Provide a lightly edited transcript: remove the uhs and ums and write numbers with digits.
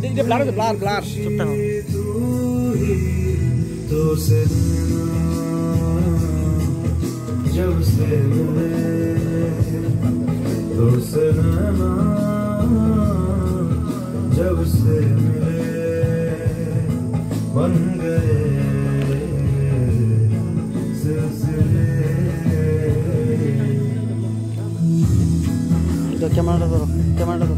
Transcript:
Blur blur blur चुप थाको तो से जब से मिले तो से जब से मिले बन गए सिलसिले। कैमरा करो कैमरा